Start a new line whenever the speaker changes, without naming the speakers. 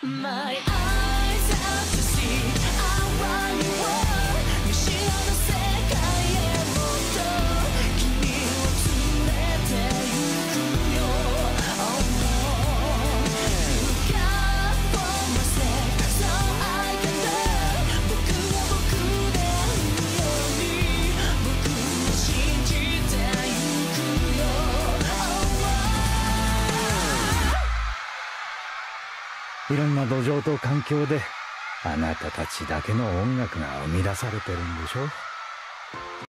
My eyes have to see our world 見知らぬ世界へもっと君を連れて行くよ Oh no Look out for myself so I can learn 僕は僕であるように僕を信じてゆくよ
いろんな土壌と環境であなたたちだけの音楽が生み出されてるんでしょ。